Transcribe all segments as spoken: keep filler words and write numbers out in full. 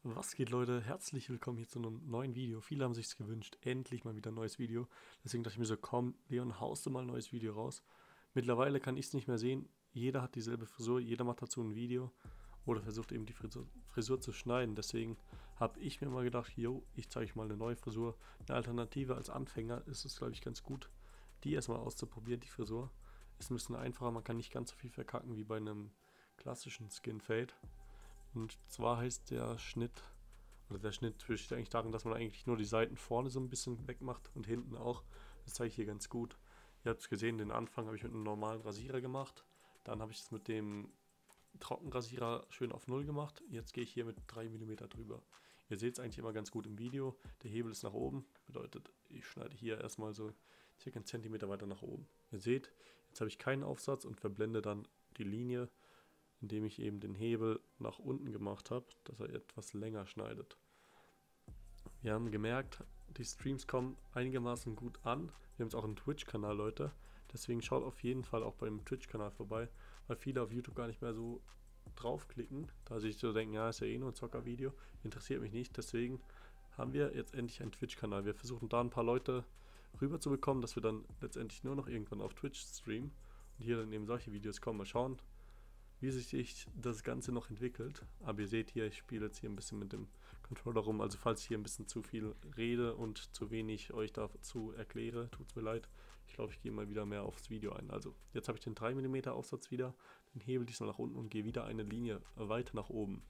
Was geht, Leute? Herzlich willkommen hier zu einem neuen Video. Viele haben sich's gewünscht, endlich mal wieder ein neues Video. Deswegen dachte ich mir so, komm, Leon, haust du mal ein neues Video raus. Mittlerweile kann ich es nicht mehr sehen. Jeder hat dieselbe Frisur, jeder macht dazu ein Video oder versucht eben die Frisur, Frisur zu schneiden. Deswegen habe ich mir mal gedacht, yo, ich zeige euch mal eine neue Frisur. Eine Alternative als Anfänger ist es, glaube ich, ganz gut, die erstmal auszuprobieren, die Frisur. Ist ein bisschen einfacher, man kann nicht ganz so viel verkacken wie bei einem klassischen Skin Fade. Und zwar heißt der Schnitt, oder der Schnitt besteht eigentlich darin, dass man eigentlich nur die Seiten vorne so ein bisschen wegmacht und hinten auch. Das zeige ich hier ganz gut. Ihr habt es gesehen, den Anfang habe ich mit einem normalen Rasierer gemacht. Dann habe ich es mit dem Trockenrasierer schön auf null gemacht. Jetzt gehe ich hier mit drei Millimeter drüber. Ihr seht es eigentlich immer ganz gut im Video. Der Hebel ist nach oben, bedeutet, ich schneide hier erstmal so circa einen Zentimeter weiter nach oben. Ihr seht, jetzt habe ich keinen Aufsatz und verblende dann die Linie, indem ich eben den Hebel nach unten gemacht habe, dass er etwas länger schneidet. Wir haben gemerkt, die Streams kommen einigermaßen gut an. Wir haben jetzt auch einen Twitch-Kanal, Leute. Deswegen schaut auf jeden Fall auch beim Twitch-Kanal vorbei, weil viele auf YouTube gar nicht mehr so draufklicken, da sie sich so denken, ja, ist ja eh nur ein Zocker-Video, interessiert mich nicht. Deswegen haben wir jetzt endlich einen Twitch-Kanal. Wir versuchen da ein paar Leute rüber zu bekommen, dass wir dann letztendlich nur noch irgendwann auf Twitch streamen und hier dann eben solche Videos kommen. Mal schauen, wie sich das Ganze noch entwickelt. Aber ihr seht hier, ich spiele jetzt hier ein bisschen mit dem Controller rum. Also falls ich hier ein bisschen zu viel rede und zu wenig euch dazu erkläre, tut es mir leid. Ich glaube, ich gehe mal wieder mehr aufs Video ein. Also jetzt habe ich den drei Millimeter Aufsatz wieder, den Hebel diesmal nach unten und gehe wieder eine Linie weiter nach oben.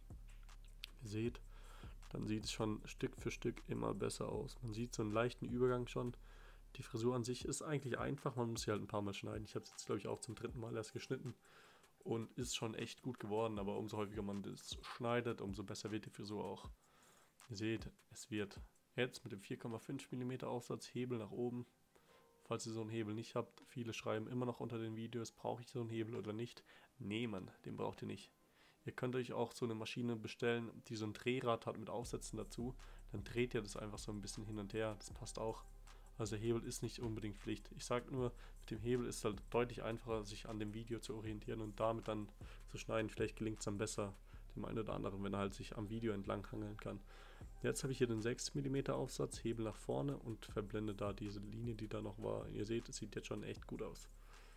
Ihr seht, dann sieht es schon Stück für Stück immer besser aus. Man sieht so einen leichten Übergang schon. Die Frisur an sich ist eigentlich einfach, man muss sie halt ein paar Mal schneiden. Ich habe es jetzt, glaube ich, auch zum dritten Mal erst geschnitten. Und ist schon echt gut geworden, aber umso häufiger man das schneidet, umso besser wird die Frisur auch. Ihr seht, es wird jetzt mit dem vier Komma fünf Millimeter Aufsatz, Hebel nach oben. Falls ihr so einen Hebel nicht habt, viele schreiben immer noch unter den Videos, brauche ich so einen Hebel oder nicht? Nee, Mann, den braucht ihr nicht. Ihr könnt euch auch so eine Maschine bestellen, die so ein Drehrad hat mit Aufsätzen dazu. Dann dreht ihr das einfach so ein bisschen hin und her, das passt auch. Also der Hebel ist nicht unbedingt Pflicht. Ich sage nur, mit dem Hebel ist es halt deutlich einfacher, sich an dem Video zu orientieren und damit dann zu schneiden. Vielleicht gelingt es dann besser dem einen oder anderen, wenn er halt sich am Video entlang hangeln kann. Jetzt habe ich hier den sechs Millimeter Aufsatz, Hebel nach vorne und verblende da diese Linie, die da noch war. Ihr seht, es sieht jetzt schon echt gut aus.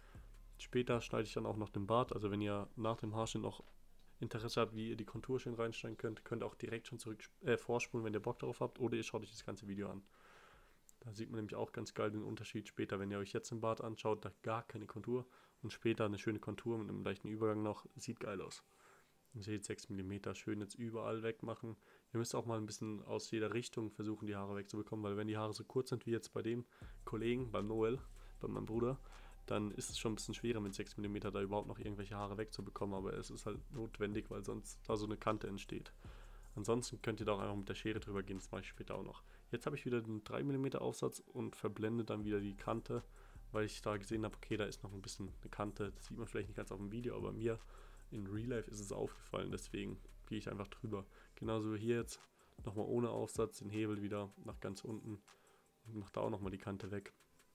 Später schneide ich dann auch noch den Bart. Also wenn ihr nach dem Haarschnitt noch Interesse habt, wie ihr die Kontur schön reinschneiden könnt, könnt ihr auch direkt schon zurück äh, vorspulen, wenn ihr Bock darauf habt, oder ihr schaut euch das ganze Video an. Da sieht man nämlich auch ganz geil den Unterschied später, wenn ihr euch jetzt den Bart anschaut, da gar keine Kontur und später eine schöne Kontur mit einem leichten Übergang noch, sieht geil aus. Ihr seht sechs Millimeter, schön jetzt überall wegmachen. Ihr müsst auch mal ein bisschen aus jeder Richtung versuchen, die Haare wegzubekommen, weil wenn die Haare so kurz sind wie jetzt bei dem Kollegen, beim Noel, bei meinem Bruder, dann ist es schon ein bisschen schwerer mit sechs Millimeter da überhaupt noch irgendwelche Haare wegzubekommen, aber es ist halt notwendig, weil sonst da so eine Kante entsteht. Ansonsten könnt ihr da auch einfach mit der Schere drüber gehen, das mache ich später auch noch. Jetzt habe ich wieder den drei Millimeter Aufsatz und verblende dann wieder die Kante, weil ich da gesehen habe, okay, da ist noch ein bisschen eine Kante. Das sieht man vielleicht nicht ganz auf dem Video, aber mir in Real Life ist es aufgefallen, deswegen gehe ich einfach drüber. Genauso hier jetzt nochmal ohne Aufsatz den Hebel wieder nach ganz unten und mache da auch nochmal die Kante weg.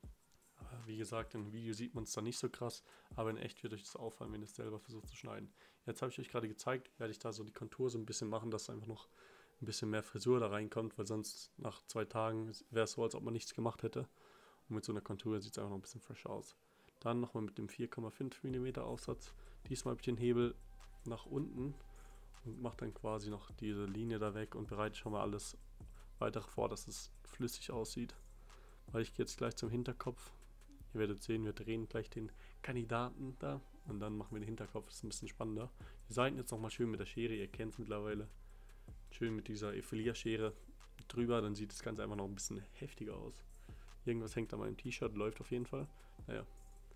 Wie gesagt, im Video sieht man es dann nicht so krass, aber in echt wird euch das auffallen, wenn ihr es selber versucht zu schneiden. Jetzt habe ich euch gerade gezeigt, werde ich da so die Kontur so ein bisschen machen, dass einfach noch ein bisschen mehr Frisur da reinkommt, weil sonst nach zwei Tagen wäre es so, als ob man nichts gemacht hätte. Und mit so einer Kontur sieht es einfach noch ein bisschen fresh aus. Dann nochmal mit dem vier Komma fünf Millimeter Aufsatz. Diesmal habe ich den Hebel nach unten und mache dann quasi noch diese Linie da weg und bereite schon mal alles weitere vor, dass es flüssig aussieht. Weil ich gehe jetzt gleich zum Hinterkopf. Ihr werdet sehen, wir drehen gleich den Kandidaten da und dann machen wir den Hinterkopf, das ist ein bisschen spannender. Die Seiten jetzt nochmal schön mit der Schere, ihr kennt es mittlerweile. Schön mit dieser Ephilia-Schere drüber, dann sieht das Ganze einfach noch ein bisschen heftiger aus. Irgendwas hängt an meinem T-Shirt, läuft auf jeden Fall. Naja,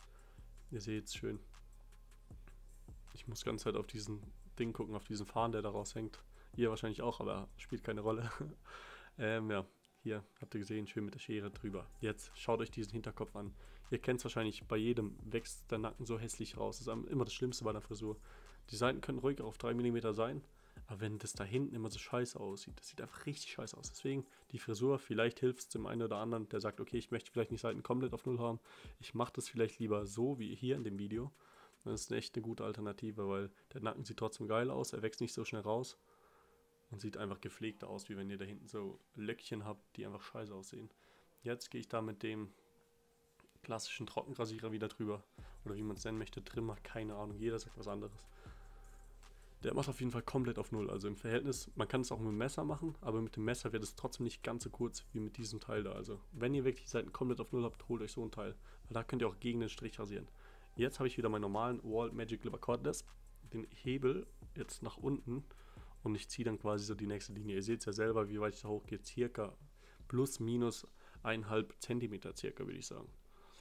ihr seht es schön. Ich muss ganz halt auf diesen Ding gucken, auf diesen Faden, der da raushängt. Ihr wahrscheinlich auch, aber spielt keine Rolle. ähm, ja. Hier, habt ihr gesehen, schön mit der Schere drüber. Jetzt schaut euch diesen Hinterkopf an. Ihr kennt es wahrscheinlich, bei jedem wächst der Nacken so hässlich raus. Das ist immer das Schlimmste bei der Frisur. Die Seiten können ruhig auf drei Millimeter sein, aber wenn das da hinten immer so scheiße aussieht, das sieht einfach richtig scheiße aus. Deswegen die Frisur, vielleicht hilft es dem einen oder anderen, der sagt, okay, ich möchte vielleicht nicht Seiten komplett auf Null haben. Ich mache das vielleicht lieber so, wie hier in dem Video. Das ist echt eine gute Alternative, weil der Nacken sieht trotzdem geil aus, er wächst nicht so schnell raus. und sieht einfach gepflegter aus, wie wenn ihr da hinten so Löckchen habt, die einfach scheiße aussehen. Jetzt gehe ich da mit dem klassischen Trockenrasierer wieder drüber, oder wie man es nennen möchte, Trimmer, keine Ahnung, jeder sagt was anderes. Der macht auf jeden Fall komplett auf Null, also im Verhältnis, man kann es auch mit dem Messer machen, aber mit dem Messer wird es trotzdem nicht ganz so kurz wie mit diesem Teil da. Also wenn ihr wirklich die Seiten komplett auf Null habt, holt euch so ein Teil, weil da könnt ihr auch gegen den Strich rasieren. Jetzt habe ich wieder meinen normalen Wall Magic Clipper Cordless, den Hebel jetzt nach unten und ich ziehe dann quasi so die nächste Linie. Ihr seht es ja selber, wie weit ich da hochgehe, circa plus minus eineinhalb Zentimeter circa, würde ich sagen.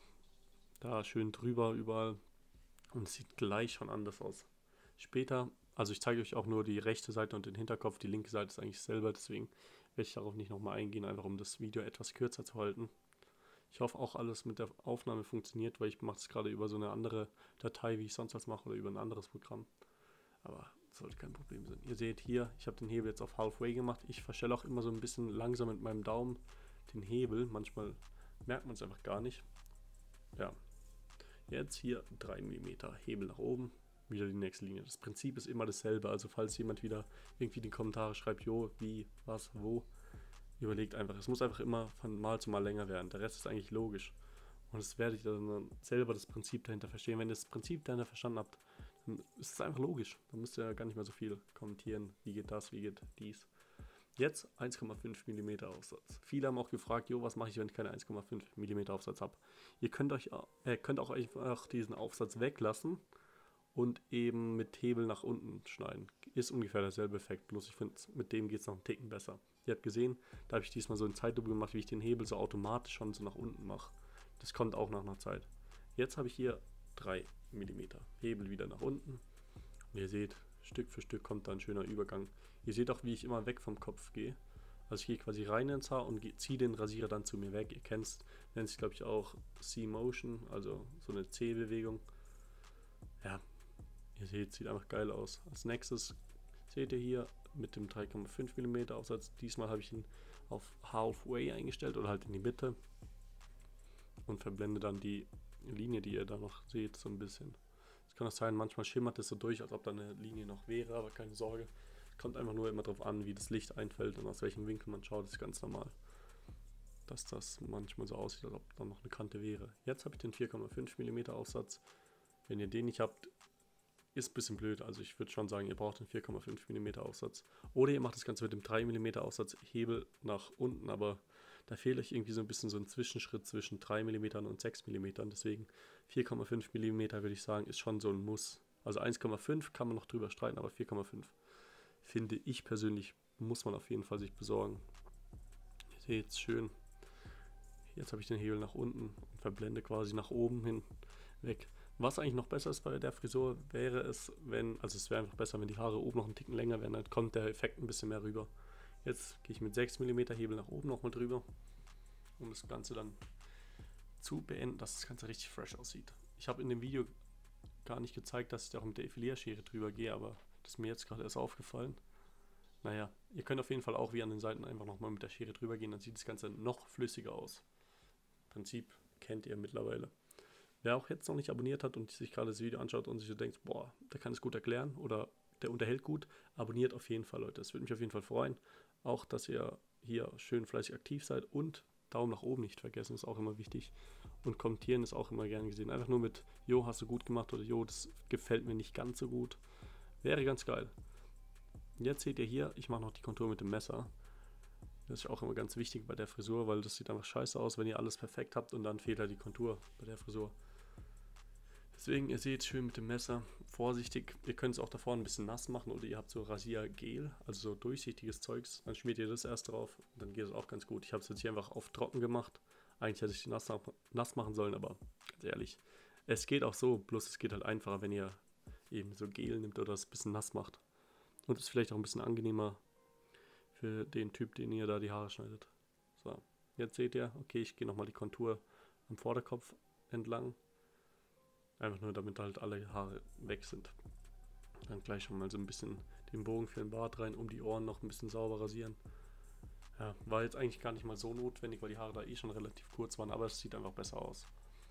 Da schön drüber überall und es sieht gleich schon anders aus. Später, also ich zeige euch auch nur die rechte Seite und den Hinterkopf, die linke Seite ist eigentlich selber, deswegen werde ich darauf nicht nochmal eingehen, einfach um das Video etwas kürzer zu halten. Ich hoffe auch alles mit der Aufnahme funktioniert, weil ich mache es gerade über so eine andere Datei, wie ich sonst was mache, oder über ein anderes Programm. Aber das sollte kein Problem sein. Ihr seht hier, ich habe den Hebel jetzt auf Halfway gemacht. Ich verstelle auch immer so ein bisschen langsam mit meinem Daumen den Hebel. Manchmal merkt man es einfach gar nicht. Ja, jetzt hier drei Millimeter Hebel nach oben. Wieder die nächste Linie. Das Prinzip ist immer dasselbe. Also falls jemand wieder irgendwie in die Kommentare schreibt, jo, wie, was, wo, überlegt einfach. Es muss einfach immer von Mal zu Mal länger werden. Der Rest ist eigentlich logisch. Und das werdet ihr dann selber das Prinzip dahinter verstehen. Wenn ihr das Prinzip dahinter verstanden habt, dann ist es einfach logisch. Dann müsst ihr ja gar nicht mehr so viel kommentieren. Wie geht das, wie geht dies. Jetzt eins Komma fünf Millimeter Aufsatz. Viele haben auch gefragt, jo, was mache ich, wenn ich keine eins Komma fünf Millimeter Aufsatz habe. Ihr könnt euch äh, könnt auch einfach diesen Aufsatz weglassen und eben mit Hebel nach unten schneiden. Ist ungefähr derselbe Effekt, bloß ich finde, mit dem geht es noch einen Ticken besser. Ihr habt gesehen, da habe ich diesmal so in Zeitlupe gemacht, wie ich den Hebel so automatisch schon so nach unten mache. Das kommt auch nach einer Zeit. Jetzt habe ich hier drei Millimeter Hebel wieder nach unten. Und ihr seht, Stück für Stück kommt da ein schöner Übergang. Ihr seht auch, wie ich immer weg vom Kopf gehe. Also ich gehe quasi rein ins Haar und ziehe den Rasierer dann zu mir weg. Ihr kennt es, nennt sich glaube ich auch C-Motion, also so eine C-Bewegung. Ja, ihr seht, sieht einfach geil aus. Als nächstes seht ihr hier mit dem drei Komma fünf Millimeter Aufsatz. Diesmal habe ich ihn auf Halfway eingestellt oder halt in die Mitte. Und verblende dann die Linie, die ihr da noch seht, so ein bisschen. Es kann auch sein, manchmal schimmert es so durch, als ob da eine Linie noch wäre, aber keine Sorge. Kommt einfach nur immer darauf an, wie das Licht einfällt und aus welchem Winkel man schaut, das ist ganz normal. Dass das manchmal so aussieht, als ob da noch eine Kante wäre. Jetzt habe ich den vier Komma fünf Millimeter Aufsatz. Wenn ihr den nicht habt, ist ein bisschen blöd. Also ich würde schon sagen, ihr braucht den vier Komma fünf Millimeter Aufsatz. Oder ihr macht das Ganze mit dem drei Millimeter Aufsatz Hebel nach unten, aber da fehlt euch irgendwie so ein bisschen so ein Zwischenschritt zwischen drei Millimeter und sechs Millimeter. Deswegen vier Komma fünf Millimeter würde ich sagen, ist schon so ein Muss. Also eins Komma fünf kann man noch drüber streiten, aber vier Komma fünf finde ich persönlich, muss man auf jeden Fall sich besorgen. Ihr seht es schön. Jetzt habe ich den Hebel nach unten und verblende quasi nach oben hin weg. Was eigentlich noch besser ist bei der Frisur, wäre es, wenn, also es wäre einfach besser, wenn die Haare oben noch einen Ticken länger wären, dann kommt der Effekt ein bisschen mehr rüber. Jetzt gehe ich mit sechs Millimeter Hebel nach oben nochmal drüber, um das Ganze dann zu beenden, dass das Ganze richtig fresh aussieht. Ich habe in dem Video gar nicht gezeigt, dass ich da auch mit der Effilierschere drüber gehe, aber das ist mir jetzt gerade erst aufgefallen. Naja, ihr könnt auf jeden Fall auch wie an den Seiten einfach nochmal mit der Schere drüber gehen, dann sieht das Ganze noch flüssiger aus. Prinzip kennt ihr mittlerweile. Wer auch jetzt noch nicht abonniert hat und sich gerade das Video anschaut und sich so denkt, boah, der kann es gut erklären oder der unterhält gut, abonniert auf jeden Fall, Leute. Das würde mich auf jeden Fall freuen. Auch, dass ihr hier schön fleißig aktiv seid und Daumen nach oben nicht vergessen, ist auch immer wichtig. Und kommentieren ist auch immer gern gesehen. Einfach nur mit, jo, hast du gut gemacht oder jo, das gefällt mir nicht ganz so gut. Wäre ganz geil. Jetzt seht ihr hier, ich mache noch die Kontur mit dem Messer. Das ist auch immer ganz wichtig bei der Frisur, weil das sieht einfach scheiße aus, wenn ihr alles perfekt habt und dann fehlt halt die Kontur bei der Frisur. Deswegen, ihr seht schön mit dem Messer, vorsichtig. Ihr könnt es auch davor ein bisschen nass machen oder ihr habt so Rasiergel, also so durchsichtiges Zeugs. Dann schmiert ihr das erst drauf und dann geht es auch ganz gut. Ich habe es jetzt hier einfach auf trocken gemacht. Eigentlich hätte ich die nass, nass machen sollen, aber ganz ehrlich, es geht auch so, bloß es geht halt einfacher, wenn ihr eben so Gel nimmt oder es ein bisschen nass macht. Und es ist vielleicht auch ein bisschen angenehmer für den Typ, den ihr da die Haare schneidet. So, jetzt seht ihr, okay, ich gehe nochmal die Kontur am Vorderkopf entlang. Einfach nur, damit halt alle Haare weg sind. Dann gleich schon mal so ein bisschen den Bogen für den Bart rein, um die Ohren noch ein bisschen sauber rasieren. Ja, war jetzt eigentlich gar nicht mal so notwendig, weil die Haare da eh schon relativ kurz waren, aber es sieht einfach besser aus.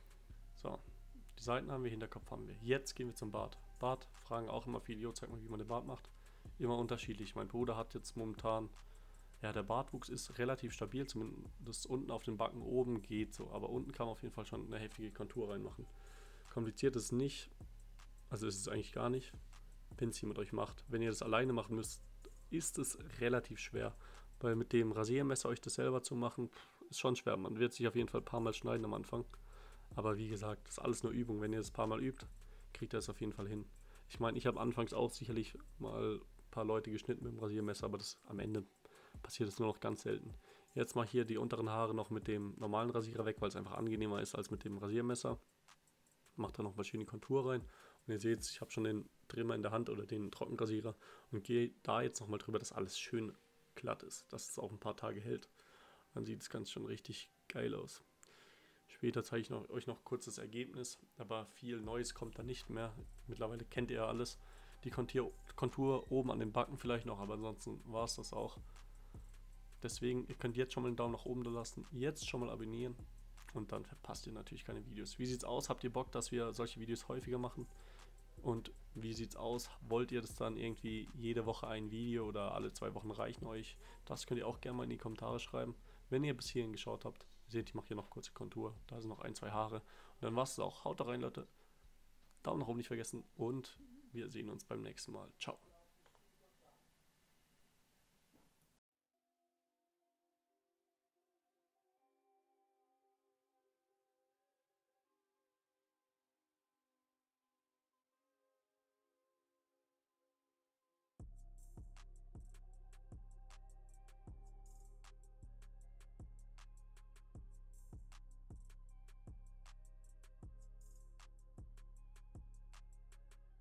So, die Seiten haben wir, Hinterkopf haben wir. Jetzt gehen wir zum Bart. Bart fragen auch immer viele, jo, zeig mal, wie man den Bart macht. immer unterschiedlich. Mein Bruder hat jetzt momentan, ja, der Bartwuchs ist relativ stabil, zumindest unten auf den Backen, oben geht so, aber unten kann man auf jeden Fall schon eine heftige Kontur reinmachen. Kompliziert ist nicht, also ist es eigentlich gar nicht, wenn es jemand euch macht. Wenn ihr das alleine machen müsst, ist es relativ schwer, weil mit dem Rasiermesser euch das selber zu machen, ist schon schwer. Man wird sich auf jeden Fall ein paar Mal schneiden am Anfang, aber wie gesagt, das ist alles nur Übung. Wenn ihr das ein paar Mal übt, kriegt ihr es auf jeden Fall hin. Ich meine, ich habe anfangs auch sicherlich mal ein paar Leute geschnitten mit dem Rasiermesser, aber das am Ende passiert es nur noch ganz selten. Jetzt mache ich hier die unteren Haare noch mit dem normalen Rasierer weg, weil es einfach angenehmer ist als mit dem Rasiermesser. Mache da noch mal schön die Kontur rein. Und ihr seht, ich habe schon den Trimmer in der Hand oder den Trockenrasierer und gehe da jetzt nochmal drüber, dass alles schön glatt ist, dass es auch ein paar Tage hält. Dann sieht das Ganze schon richtig geil aus. Später zeige ich noch, euch noch kurz das Ergebnis, aber viel Neues kommt da nicht mehr. Mittlerweile kennt ihr ja alles. Die Kontur, Kontur oben an den Backen vielleicht noch, aber ansonsten war es das auch. Deswegen, ihr könnt jetzt schon mal einen Daumen nach oben da lassen, jetzt schon mal abonnieren und dann verpasst ihr natürlich keine Videos. Wie sieht's aus? Habt ihr Bock, dass wir solche Videos häufiger machen? Und wie sieht's aus? Wollt ihr das dann irgendwie jede Woche ein Video oder alle zwei Wochen reichen euch? Das könnt ihr auch gerne mal in die Kommentare schreiben. Wenn ihr bis hierhin geschaut habt, ihr seht, ich mache hier noch kurze Kontur. Da sind noch ein, zwei Haare. Und dann war's es auch. Haut da rein, Leute. Daumen nach oben nicht vergessen und wir sehen uns beim nächsten Mal. Ciao.